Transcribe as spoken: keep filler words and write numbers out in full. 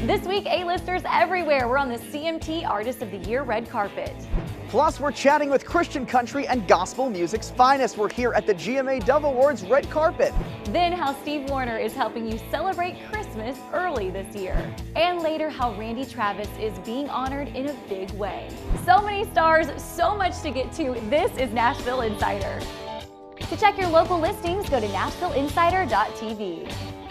This week, A-listers everywhere were on the C M T Artist of the Year red carpet. Plus, we're chatting with Christian country and gospel music's finest. We're here at the G M A Dove Awards red carpet. Then how Steve Wariner is helping you celebrate Christmas early this year. And later, how Randy Travis is being honored in a big way. So many stars, so much to get to. This is Nashville Insider. To check your local listings, go to Nashville Insider dot T V.